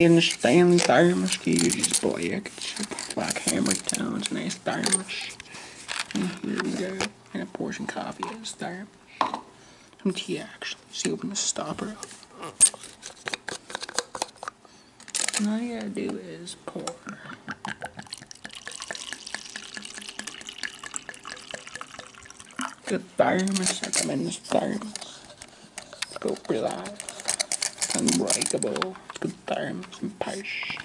In the stand thermos, use black. It's like hammer tones, nice thermos. And here we go. And a portion coffee is thermos. Some tea actually. See, open the stopper up. And all you gotta do is pour. The thermos, I come in this thermos. Go for life. Unbreakable. Good thermos and push.